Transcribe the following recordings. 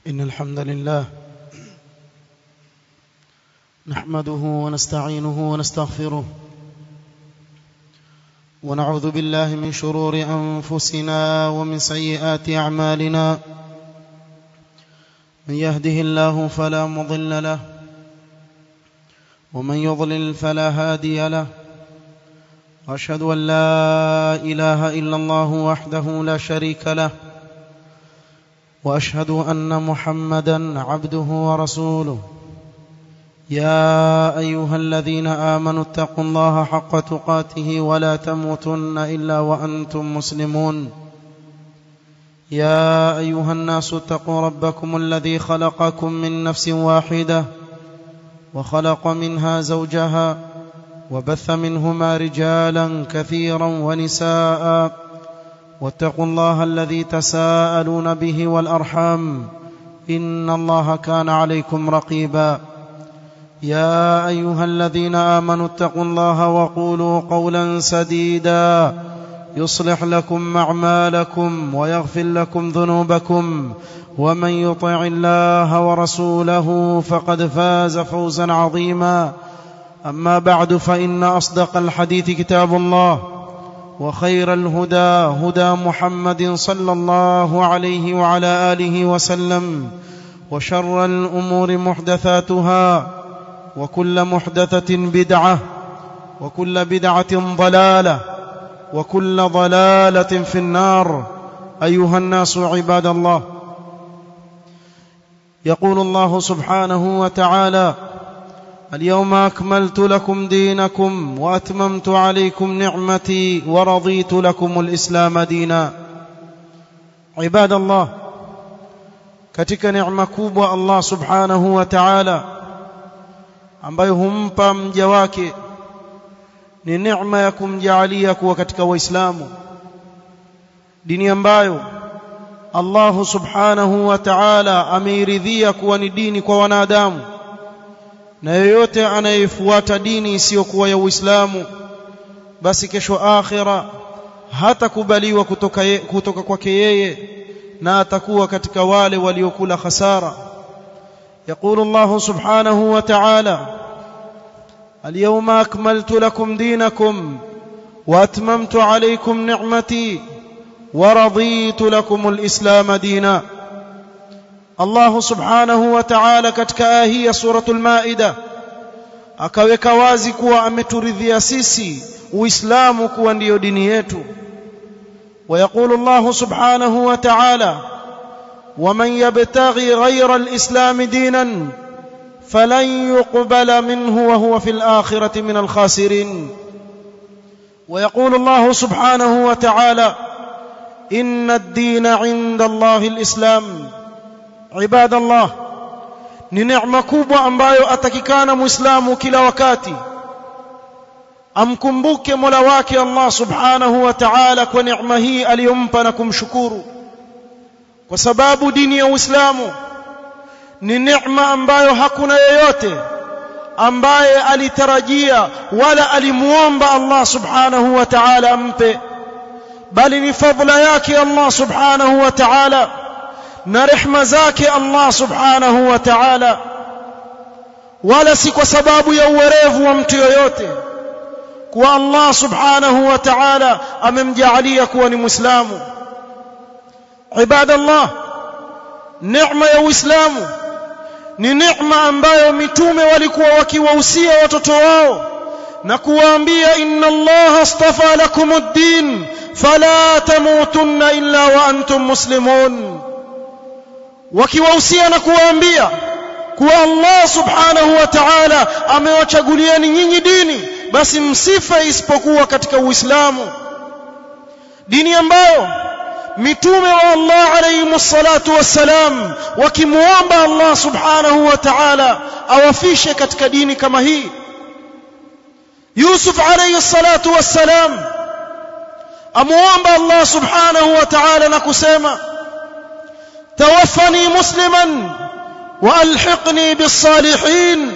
إن الحمد لله نحمده ونستعينه ونستغفره ونعوذ بالله من شرور أنفسنا ومن سيئات أعمالنا. من يهده الله فلا مضل له ومن يضلل فلا هادي له. وأشهد أن لا إله إلا الله وحده لا شريك له وأشهد أن محمدًا عبده ورسوله. يا أيها الذين آمنوا اتقوا الله حق تقاته ولا تموتن إلا وأنتم مسلمون. يا أيها الناس اتقوا ربكم الذي خلقكم من نفس واحدة وخلق منها زوجها وبث منهما رجالا كثيرا ونساء واتقوا الله الذي تساءلون به والأرحام إن الله كان عليكم رقيبا. يا أيها الذين آمنوا اتقوا الله وقولوا قولا سديدا يصلح لكم أعمالكم ويغفر لكم ذنوبكم ومن يطع الله ورسوله فقد فاز فوزا عظيما. أما بعد فإن أصدق الحديث كتاب الله وخير الهدى هدى محمد صلى الله عليه وعلى آله وسلم وشر الأمور محدثاتها وكل محدثة بدعة وكل بدعة ضلالة وكل ضلالة في النار. أيها الناس عباد الله، يقول الله سبحانه وتعالى: اليوم أكملت لكم دينكم وأتممت عليكم نعمتي ورضيت لكم الإسلام دينا. عباد الله، katika neema kubwa Allah subhanahu wa ta'ala ambayo humpa mja wake ni neema ya kumjaalia kuwa katika Waislamu, dini ambayo Allah subhanahu wa ta'ala ameiridhia kuwa ni dini kwa wanadamu, na yeyote anayefuata dini isiyokuwa ya Uislamu basi kesho akhira hatakubaliwa kutoka kwake yeye na atakuwa katika wale waliokula khasara. يقول الله سبحانه وتعالى: اليوم أكملت لكم دينكم وأتممت عليكم نعمتي ورضيت لكم الإسلام دينا. Allah subhanahu wa ta'ala katika aya hii ya suratul Maida akaweka wazi kuwa ameturidhia sisi Uislamu kuwa ndiyo dini yetu. ويقول الله سبحانه وتعالى: ومن يبتغي غير الإسلام دينا فلن يقبل منه وهو في الآخرة من الخاسرين. ويقول الله سبحانه وتعالى: إن الدين عند الله الإسلام. عباد الله، ni neema kubwa ambayo atakikana muislamu kila wakati amkumbuke Mola wake Allah subhanahu wa ta'ala kwa neema hii aliyompa na kumshukuru, kwa sababu dini ya Uislamu ni neema ambayo hakuna yeyote ambaye alitarajia wala alimuomba Allah subhanahu wa ta'ala ampe, bali ni fadhila yake Allah subhanahu wa ta'ala na rehema zake Allah subhanahu wa ta'ala, wala si kwa sababu ya uwerevu wa mtu yoyote kwa Allah subhanahu wa ta'ala amemjaalia kuwa ni Muislamu. Ibadallah, neema ya Uislamu ni neema ambayo mitume walikuwa wakiwahusia watoto wao na kuwaambia: inna Allah astafa lakumud-din fala tamutunna illa wa antum muslimun, wakiwahusia na kuwaambia kuwa Allah subhanahu wa ta'ala amewachagulieni nyinyi dini, basi msife isipokuwa katika Uislamu, dini ambayo mitume wa Allah alayhi salatu wassalam wakimuomba Allah subhanahu wa ta'ala awafishe katika dini kama hii. Yusuf alayhi salatu wassalam amuomba Allah subhanahu wa ta'ala na kusema: tawaffani musliman wa alhiqni bis salihin.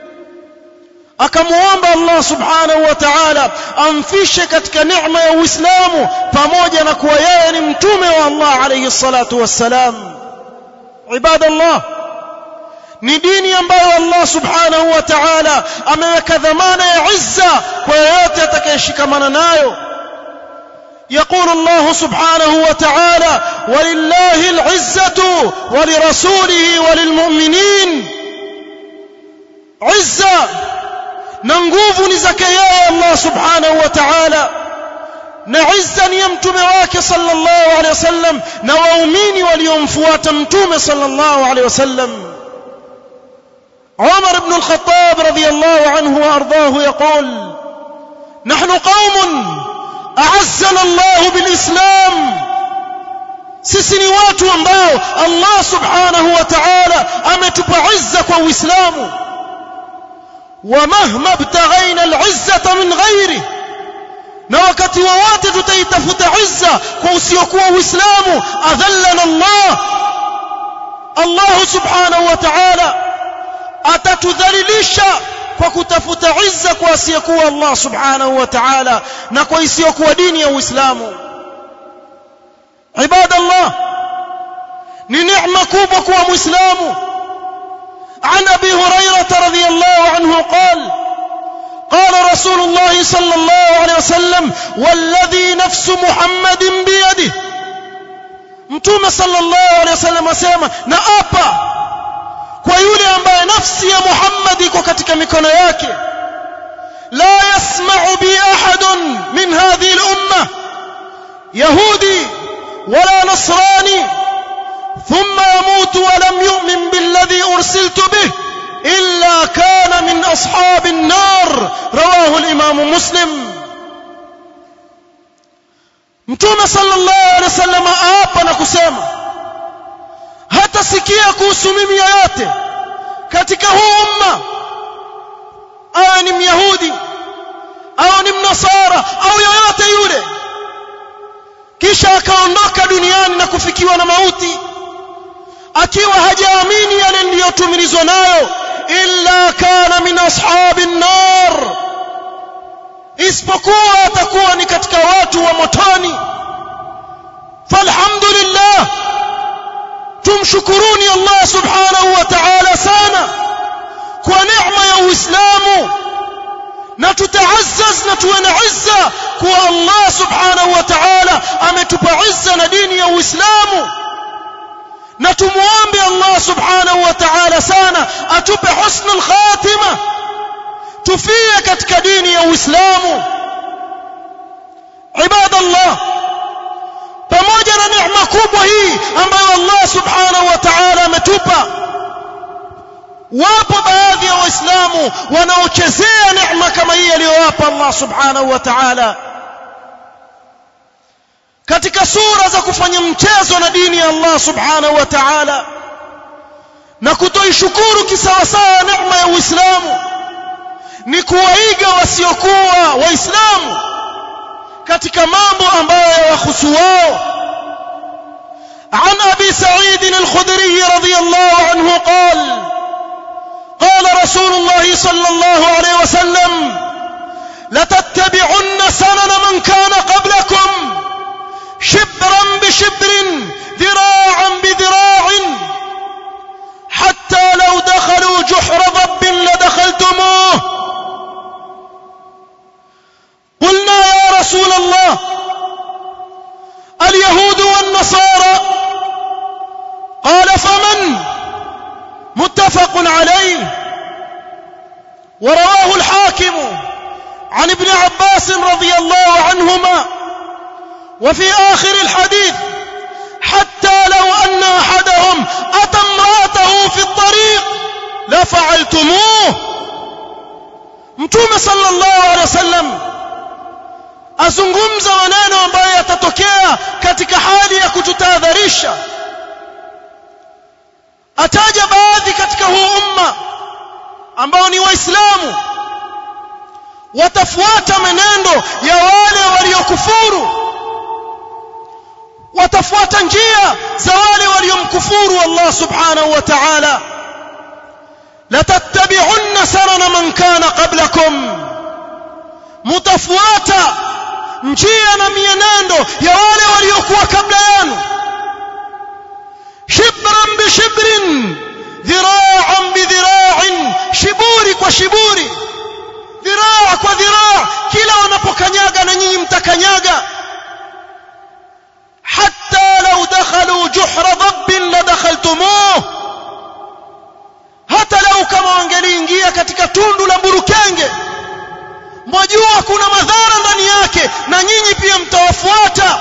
Akamuomba Allah subhanahu wa ta'ala amfishe katika neema ya Uislamu pamoja na kuwa yeye ni mtume wa Allah alayhi salatu wassalam. ibadallah ni dini ambayo Allah subhanahu wa ta'ala ameweka dhamana ya izza kwa yote atakayeshikamana nayo. يقول الله سبحانه وتعالى ولله العزة ولرسوله وللمؤمنين. عزة ننقوف نزكيا الله سبحانه وتعالى نعزا يمتم واك صلى الله عليه وسلم نوامين وليمفوات متوم صلى الله عليه وسلم. عمر بن الخطاب رضي الله عنه وأرضاه يقول نحن قوم أعزنا الله بالإسلام. sisi ni watu ambao Allah subhanahu wa ta'ala ametupa izza kwa Uislamu. ومهما ابتغينا العزة من غيره, na wakati wowote tutaitafuta izza kwa usiokuwa Uislamu adhallana Allah. Allah subhanahu wa ta'ala atatudhalilisha kwa kutafuta izza kwa asiyekuwa Allah subhanahu wa ta'ala na kwa isiyokuwa dini ya Uislamu. Ibadallah, ni neema kubwa kwa Muislamu. عن أبي هريرة رضي الله عنه قال قال رسول الله صلى الله عليه وسلم والذي نفس محمد بيده. متوم صلى الله عليه وسلم asema na apa kwa yule ambaye nafsi ya Muhammad iko katika mikono yake, la yasma'u bi ahadun min hadhihi al-umma yahudi wala nasrani ثم يموت ولم يؤمن بالذي أرسلت به إلا كان من أصحاب النار. رواه الإمام مسلم. متوم صلى الله عليه وسلم aapa na kusema hatasikia kuhusu mimi yoyote katika huu umma, awe ni myahudi au ni mnasara au yoyote yule, kisha akaondoka duniani na kufikiwa na mauti akiwa hajaamini yale niliyotumilizwa nayo, illa kana min ashabin nar, isipokuwa atakuwa ni katika watu wa motoni. Falhamdulillah, tumshukuruni Allah subhanahu wa ta'ala sana kwa neema ya Uislamu, na tutaazzaz na tuwe na izza kwa Allah subhanahu wa ta'ala ametupa izza na dini ya Uislamu. na tumuombe Allah subhanahu wa ta'ala sana atupe husnul khatima, tufie katika dini ya Uislamu. Ibadallah, pamoja na neema kubwa hii ambayo Allah subhanahu wa ta'ala ametupa, wapo baadhi ya Waislamu wanaochezea neema kama hii aliyowapa Allah subhanahu wa ta'ala katika sura za kufanya mchezo na dini ya Allah subhanahu wa ta'ala na kutoishukuru kisawasawa neema ya Uislamu, ni kuwaiga wasiokuwa Waislamu katika mambo ambayo yawahusu wao. عن أبي سعيد الخدري رضي الله عنه قال قال رسول الله صلى الله عليه وسلم لتتبعن سنن من كان قبلكم شبرا بشبر ذراعا بذراع حتى لو دخلوا جحر ضب لدخلتموه. قلنا يا رسول الله اليهود والنصارى؟ قال فمن؟ متفق عليه. ورواه الحاكم عن ابن عباس رضي الله عنهما وفي آخر الحديث حتى لو أن أحدهم أتى امرأته في الطريق لفعلتموه. Mtume sallallahu alaihi wasallam azungumza maneno ambayo yatatokea katika hali ya kututahadharisha. Ataja baadhi katika huu umma ambao ni Waislamu watafuata menendo ya wale waliokufuru, watafuata njia za wale waliomkufuru Allah subhanahu wa ta'ala. la tattabi'unna sanana man kana qablakum, mutafuata njia na mienendo ya wale waliokuwa kabla yenu. shibran bi shibrin dhira'an bi dhira'in, shiburi kwa shiburi, dhiraa kwa dhiraa, kila wanapokanyaga na nyinyi mtakanyaga. hatta law dakhalu juhra dhabbin la dakhaltumuh, hata lau kama wangeliingia katika tundu la burukenge, mwajua kuna madhara ndani yake, na nyinyi pia mtawafuata.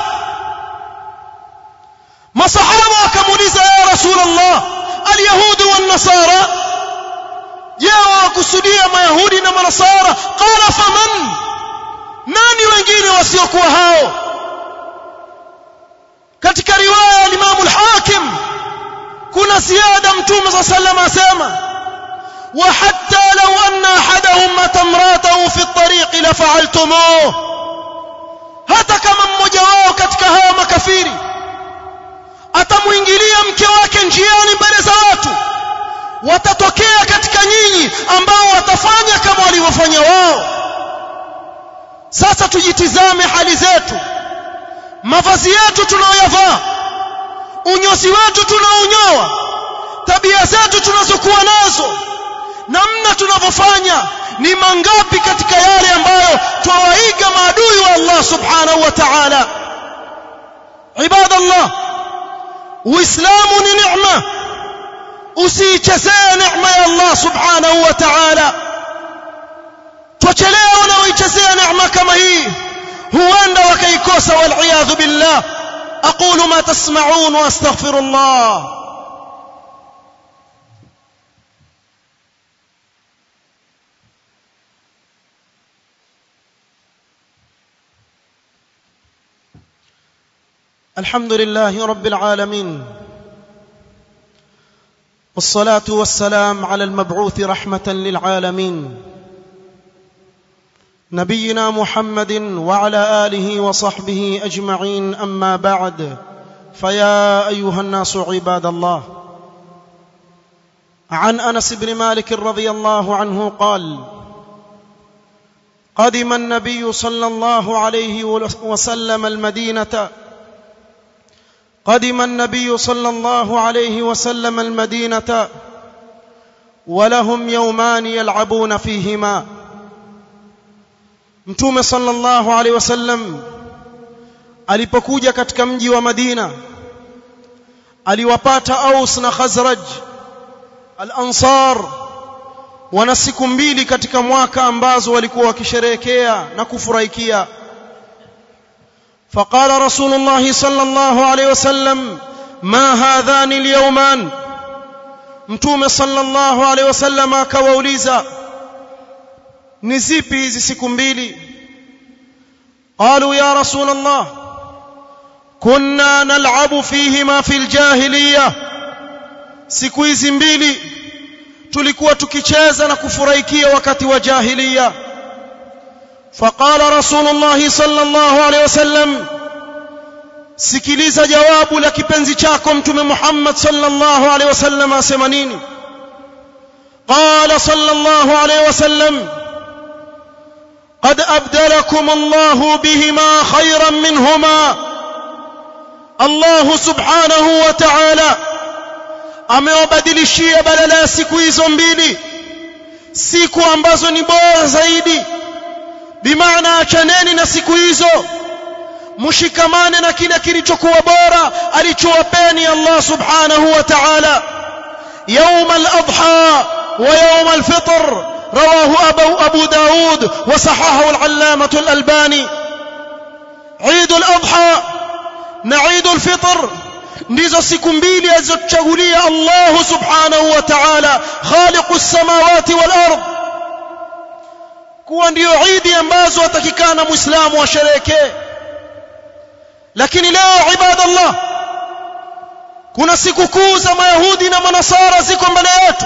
Masahaba wakamuuliza, ya Rasulullah, alyahudu wan nasara, je, wakusudia mayahudi na manasara? Qala faman, nani wengine wasiokuwa hao? Katika riwaya ya Imam al-Hakim kuna ziada, Mtume صلى الله عليه وسلم asema, wa hatta law anna ahadahum matamratahu fi at-tariq la fa'altumuh, hata kama mmoja wao katika hao makafiri atamuingilia mke wake njiani mbele za watu, watatokea katika nyinyi ambao watafanya kama walivyofanya wao. Sasa tujitizame hali zetu, mavazi yetu tunayoyavaa, unyozi wetu tunaonyoa, tabia zetu tunazokuwa nazo, namna tunavyofanya, ni mangapi katika yale ambayo twawaiga maadui wa Allah subhanahu wa ta'ala? Ibadallah, Uislamu ni neema, usiichezee neema ya Allah subhanahu wa ta'ala. Tuchelea wanaoichezea neema kama hii, huenda wakaikosa, wal iyadhu billah. aqulu ma tasma'un wa astaghfirullah. الحمد لله رب العالمين، والصلاة والسلام على المبعوث رحمة للعالمين نبينا محمد وعلى آله وصحبه أجمعين. أما بعد، فيا أيها الناس عباد الله، عن أنس بن مالك رضي الله عنه قال: قدم النبي صلى الله عليه وسلم المدينة قدم النبي صلى الله عليه وسلم المدينة ولهم يومان يلعبون فيهما. Mtume sallallahu alaihi wasallam alipokuja katika mji wa Madina, aliwapata Aus na Khazraj al-Ansar, wana siku mbili katika mwaka ambazo walikuwa wakisherehekea na kufurahikia. فقال رسول الله صلى الله عليه وسلم: ما هذان اليومان. Mtume sallallahu alaihi wasallam akawauliza, ni zipi hizi siku mbili? قالوا يا رسول الله كنا نلعب فيهما في الجاهلية, siku hizi mbili tulikuwa tukicheza na kufurahikia wakati wa jahiliya. فقال رسول الله صلى الله عليه وسلم, sikiliza jawabu la kipenzi chako Mtume Muhammad sallallahu alaihi wasallam asema nini? قال صلى الله عليه وسلم: قد أبدلكم الله بهما خيرا منهما. الله سبحانه وتعالى amewabadilishia badala ya siku hizo mbili siku ambazo ni bora zaidi. Bimaana, achaneni na siku hizo, mushikamane na kile kilichokuwa bora alichowapeni Allah subhanahu wa ta'ala. يوم الأضحى ويوم الفطر رواه أبو داود وصححه العلامة الألباني. عيد الأضحى نعيد الفطر ndizo siku mbili alizochagulia Allah subhanahu wa ta'ala, khaliqu as-samawati wal ard, kuwa ndio idi ambazo atakikana muislamu asherehekee. Lakini leo ibadallah, kuna siku kuu za Mayahudi na Manasara ziko mbele yetu.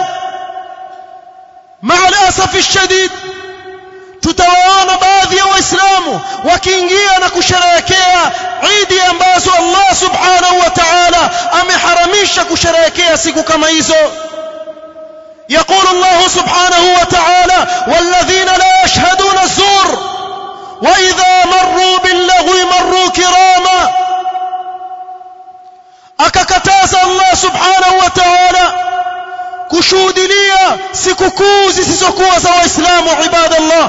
Maa al-asafi shadid, tutawaona baadhi ya Waislamu wakiingia na kusherehekea idi ambazo Allah subhanahu wa ta'ala ameharamisha kusherehekea siku kama hizo. يقول الله سبحانه وتعالى: والذين لا يشهدون الزور وإذا مروا باللغو مروا كراما. akakataza Allah subhanahu wa ta'ala kushuhudia sikukuu zisizokuwa za waislamu ibadallah.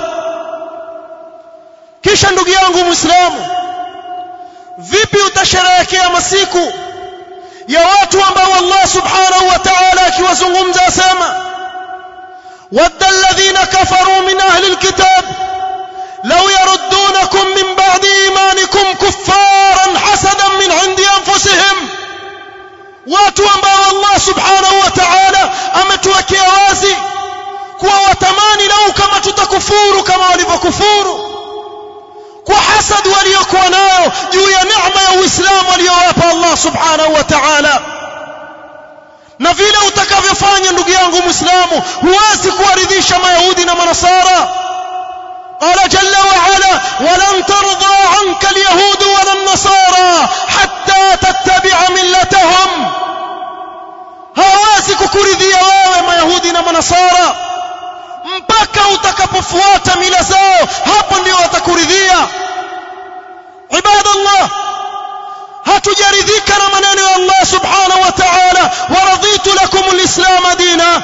Kisha ndugu yangu muislamu, vipi utasherehekea masiku ya watu ambao Allah subhanahu wa ta'ala akiwazungumza asema wadda alladhina kafaru min ahli alkitab law yaruddunakum min ba'di imanikum kuffaran hasadan min 'indi anfusihim, watu ambao Allah subhanahu wa ta'ala ametuwekea wazi kuwa watamani lau kama tutakufuru kama walivyokufuru, kwa hasad waliokuwa nayo juu ya neema ya Uislamu aliyowapa Allah subhanahu wa ta'ala. Na vile utakavyofanya ndugu yangu Muislamu, huwezi kuwaridhisha Mayahudi na Manasara. قال جل وعلا ولن ترضى عنك اليهود ولا النصارى حتى تتبع ملتهم. hawezi kukuridhia wewe Mayahudi na Manasara mpaka utakapofuata mila zao, hapo ndio watakuridhia. Ibadallah, hatujaridhika na maneno ya Allah subhanahu wa ta'ala waraditu lakum alislam dina.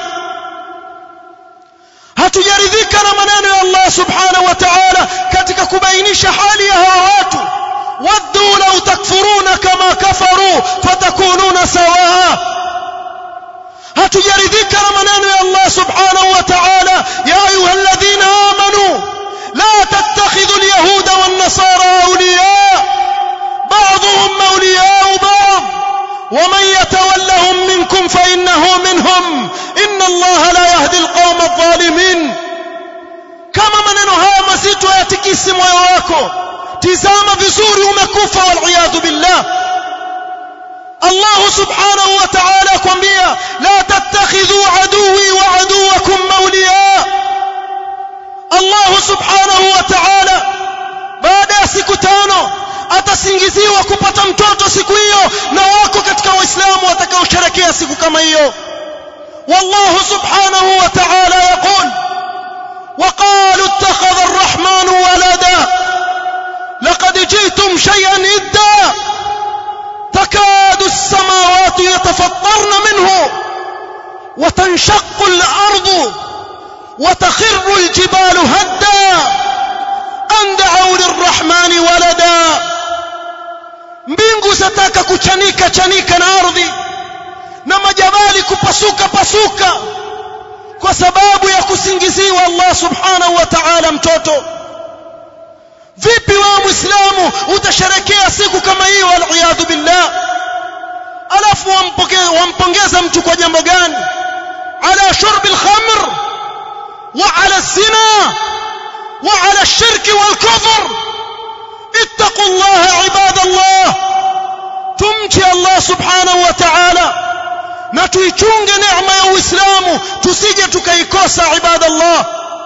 hatujaridhika na maneno ya Allah subhanahu wa ta'ala katika kubainisha hali ya hawa watu, waddu law takfuruna kama kafaru fatakununa sawa. hatujaridhika na maneno ya Allah subhanahu wa ta'ala ya ayyuhalladhina amanu la tattakhidhu alyahuda wan nasara awliya ba'dhum awliya'u ba'd ومن يتولهم منكم فإنه منهم إن الله لا يهدي القوم الظالمين. kama maneno haya mazito yatikisi moyo wako, tizama vizuri umekufa wal billah. Allah subhanahu wa ta'ala kwambia la tattakhidhu aduwi wa aduwakum awliya. Allah subhanahu wa ta'ala baada ya siku 5 atasingiziwa kupata mtoto siku hiyo, na wako katika waislamu watakaosherehekea siku kama hiyo. wallahu subhanahu wa ta'ala yaqul وقالوا اتخذ الرحمن ولدا لقد جئتم شيئا إدا تكاد السماوات يتفطرن منه وتنشق الأرض وتخر الجبال هدا أن دعوا للرحمن ولدا. mbingu zataka kuchanika chanika na ardhi na majabali kupasuka pasuka kwa sababu ya kusingiziwa Allah subhanahu wa ta'ala mtoto. vipi wewe Muislamu utasherehekea siku kama hiyo wal billah, alafu wampongeza mtu kwa jambo gani? ala shurb al-khamr wa ala az-zina wa ala ash-shirk wal-kufr. ittaqullaha ibadallah, tumchi Allah subhanahu wa ta'ala na tuichunge neema ya Uislamu tusije tukaikosa ibadallah.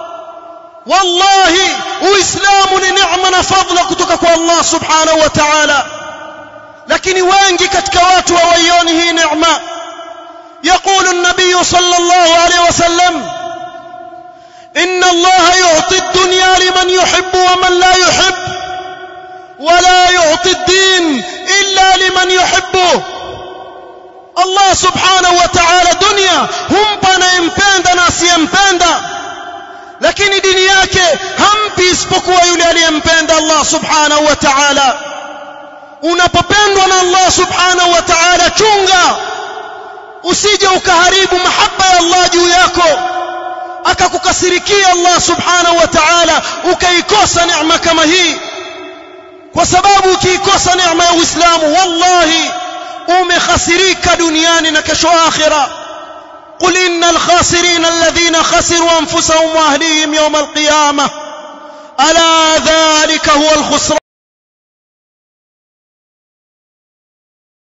wallahi Uislamu ni neema na fadhila kutoka kwa Allah subhanahu wa ta'ala, lakini wengi katika watu hawaioni hii neema. يقول النبي صلى الله عليه وسلم إن الله يعطي الدنيا لمن يحب ومن لا يحب ولا يعطي الدين إلا لمن يحبه. Allah subhanahu wa ta'ala dunia humpa anayempenda na asiyempenda, lakini dini yake hampi isipokuwa yule aliyempenda Allah subhanahu wa ta'ala. unapopendwa na Allah subhanahu wa ta'ala, chunga usije ukaharibu mahaba ya Allah juu yako, akakukasirikia Allah subhanahu wa ta'ala ukaikosa neema kama hii. kwa sababu ukiikosa neema ya Uislamu, wallahi umekhasirika duniani na kesho akhira. قل إن الخاسرين الذين خسروا أنفسهم وأهليهم يوم القيامة ألا ذلك هو الخسران.